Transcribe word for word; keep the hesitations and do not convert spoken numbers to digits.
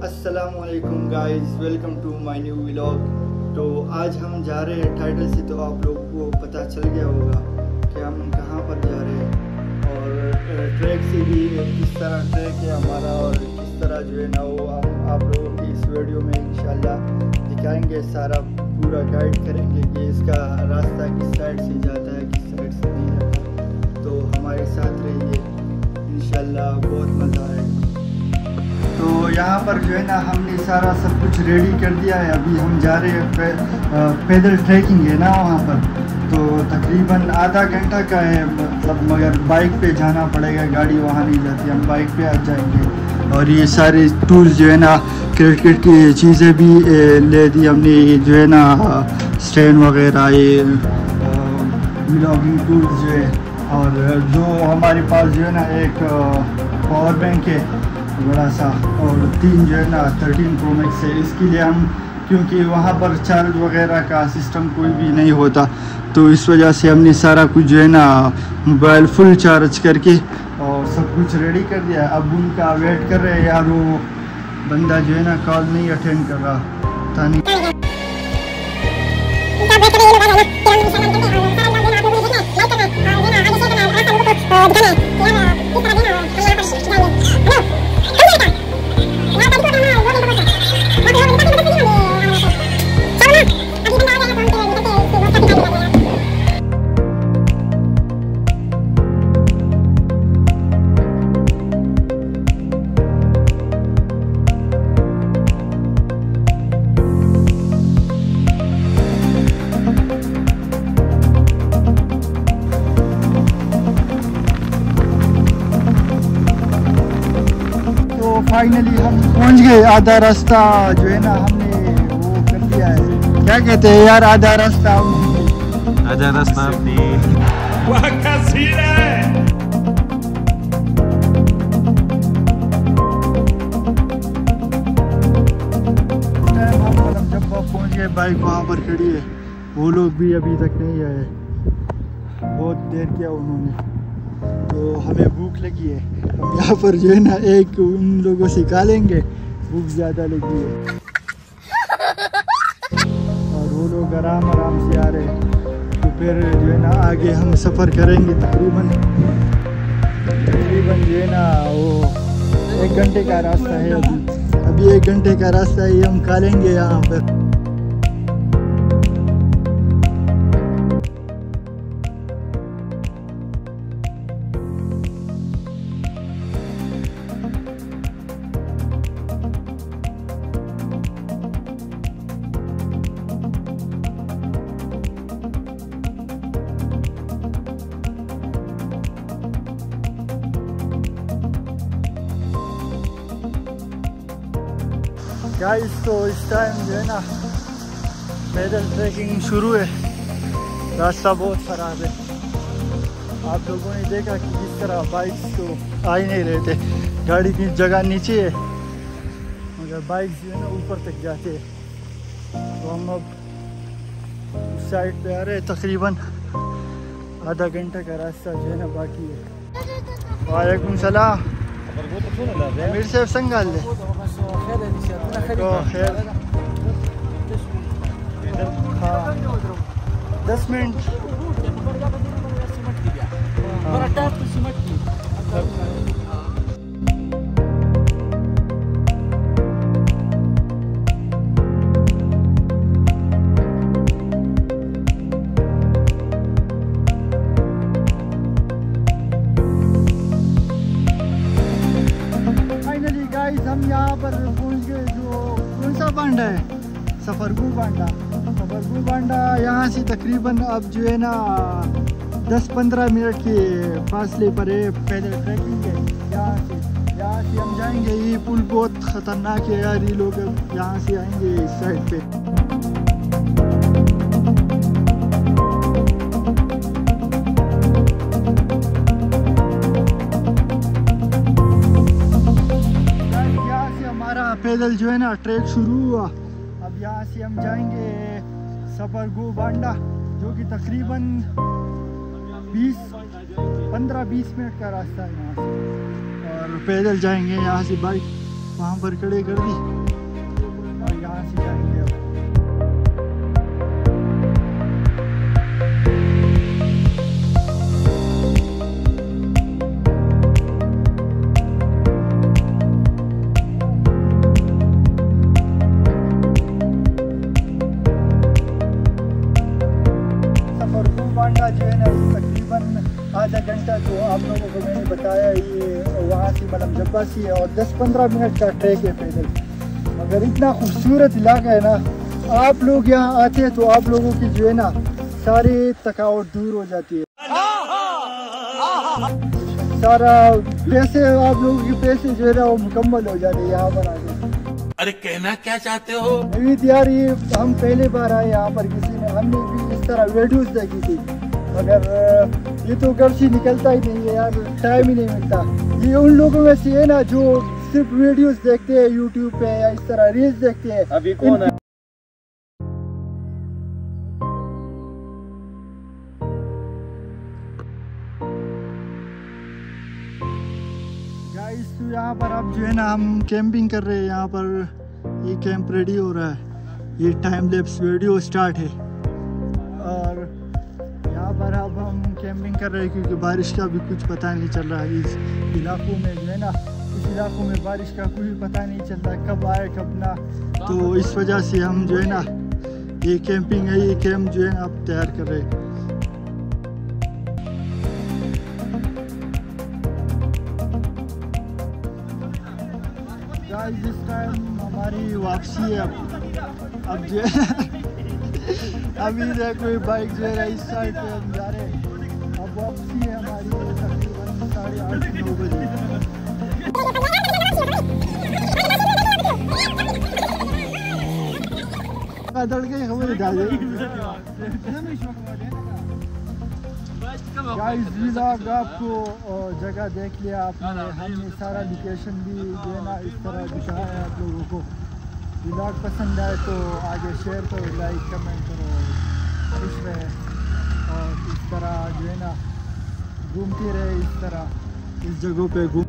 अस्सलामुअलैकुम guys, welcome to my new vlog. तो आज हम जा रहे हैं, टाइटल से तो आप लोग को पता चल गया होगा कि हम कहाँ पर जा रहे हैं और ट्रैक से भी किस तरह ट्रैक है हमारा और किस तरह जो है ना वो हम आप लोगों की इस वीडियो में इंशाल्लाह दिखाएंगे। सारा पूरा गाइड करेंगे कि इसका रास्ता किस साइड से जाता है, किस साइड से नहीं जाता। तो हमारे साथ रहिए, इंशाल्लाह बहुत मज़ा आएगा। तो यहाँ पर जो है ना हमने सारा सब कुछ रेडी कर दिया है। अभी हम जा रहे हैं पे, पैदल ट्रैकिंग है ना वहाँ पर, तो तकरीबन आधा घंटा का है, मतलब मगर बाइक पे जाना पड़ेगा, गाड़ी वहाँ नहीं जाती, हम बाइक पे आ जाएंगे। और ये सारे टूल्स जो है ना क्रिकेट की चीज़ें भी ले दी हमने, ये जो है ना स्टैंड वगैरह, ये व्लॉगिंग टूल्स जो है, और जो हमारे पास जो है ना एक पावर बैंक है बड़ा सा, और तीन जो है ना थर्टीन प्रो मैक्स है। इसके लिए हम, क्योंकि वहाँ पर चार्ज वगैरह का सिस्टम कोई भी नहीं होता, तो इस वजह से हमने सारा कुछ जो है ना मोबाइल फुल चार्ज करके और सब कुछ रेडी कर दिया। अब उनका वेट कर रहे हैं यार, वो बंदा जो है ना कॉल नहीं अटेंड कर रहा था नहीं। फाइनली हम पहुंच गए। आधा रास्ता जो है ना हमने वो कर दिया है, क्या कहते हैं यार, आधा रास्ता आधा रास्ता अपनी वहाँ का सीन है। हम मतलब जब पहुंच गए, बाइक वहाँ पर खड़ी है, वो लोग भी अभी तक नहीं आए, बहुत देर किया उन्होंने। तो हमें भूख लगी है, हम यहाँ पर जो है ना एक उन लोगों से खा लेंगे, भूख ज़्यादा लगी है। और वो लोग आराम आराम से आ रहे हैं, तो फिर जो है ना आगे हम सफ़र करेंगे। तकरीबन तकरीबन जो है ना वो एक घंटे का रास्ता है, अभी अभी एक घंटे का रास्ता है, हम खा लेंगे यहाँ पर। गाइस, तो इस टाइम जो है ना पैदल ट्रैकिंग शुरू है। रास्ता बहुत ख़राब है, आप लोगों ने देखा कि जिस तरह बाइक्स तो आ ही नहीं रहे थे, गाड़ी की जगह नीचे है मगर बाइक्स जो है ना ऊपर तक जाते हैं। तो हम अब उस साइड पे आ रहे हैं, तकरीबन आधा घंटा का रास्ता जो है ना बाकी है। वालेकुम सलाम, मेरे से संगाल ले तो खैर, हाँ दस मिनट हम यहाँ पर पहुँच गए। जो कौन सा बांडा है, सफरगू बांडा। सफरगू बांडा यहाँ से तकरीबन अब जो है ना दस पंद्रह मिनट के फासले पर है, पैदल ट्रैकिंग है। यहाँ से यहाँ से हम जाएंगे, ये पुल बहुत ख़तरनाक है यार, ये लोग यहाँ से आएंगे इस साइड पे। पैदल जो है ना ट्रैक शुरू हुआ। अब यहाँ से हम जाएंगे सफरगू बांडा, जो कि तकरीबन बीस पंद्रह बीस मिनट का रास्ता है यहाँ से, और पैदल जाएंगे यहाँ से बाइक वहाँ पर खड़े कर दी और यहाँ से जाएंगे अब। बांडा जो है ना तकरीबन आधा घंटा जो आप लोगों को मैंने बताया ये वहाँ से मतलब जब्बा से है और दस पंद्रह मिनट का ट्रैक है पैदल, मगर इतना खूबसूरत इलाका है ना। आप लोग यहाँ आते हैं तो आप लोगों की जो है ना सारी थकावट दूर हो जाती है, सारा पैसे आप लोगों के पैसे जो है ना वो मुकम्मल हो जाते हैं यहाँ पर आके। अरे कहना क्या चाहते हो? नवीद यार ये हम पहले बार आए यहाँ पर, किसी ने हमने भी इस तरह वीडियोस देखी थी मगर ये तो घर से निकलता ही नहीं है यार, टाइम ही नहीं मिलता। ये उन लोगों में से है ना जो सिर्फ वीडियोस देखते हैं यूट्यूब पे या इस तरह रील्स देखते हैं। अभी कौन है? गाइस तो यहाँ पर अब जो है ना हम कैंपिंग कर रहे हैं। यहाँ पर ये कैंप रेडी हो रहा है, ये टाइम लैप्स वीडियो स्टार्ट है और यहाँ पर अब हम कैंपिंग कर रहे हैं क्योंकि बारिश का भी कुछ पता नहीं चल रहा है। इस इलाकों में जो है ना, इस इलाकों में बारिश का कोई पता नहीं चल रहा कब आए कब ना, तो इस वजह से हम जो है ना ये कैंपिंग है, ये कैंप जो है ना अब तैयार कर रहे हैं। गाइस इस टाइम हमारी वापसी है अब अब जो है अभी है कोई बाइक जो है इस साइड पे हम जा रहे हैं। अब वापसी है हमारी तकरीबन साढ़े आठ नौ बजे। दौड़ खबर डाल गाइस व्लॉग आपको जगह देख लिया आपने, हमने सारा लोकेशन भी जो है ना इस तरह दिखाया है आप लोगों को। व्लॉग पसंद आए तो आगे शेयर करो, लाइक कमेंट करो, खुश रहे और इस तरह जो है ना घूमते रहे, इस तरह इस जगहों पे घूम